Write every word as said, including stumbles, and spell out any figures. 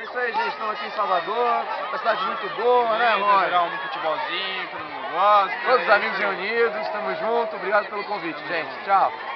isso aí, gente. Estamos aqui em Salvador. Uma cidade muito boa, né, Rony? Jogar um futebolzinho, todo mundo gosta. Todos os amigos reunidos, estamos juntos. Obrigado pelo convite, gente. Tchau.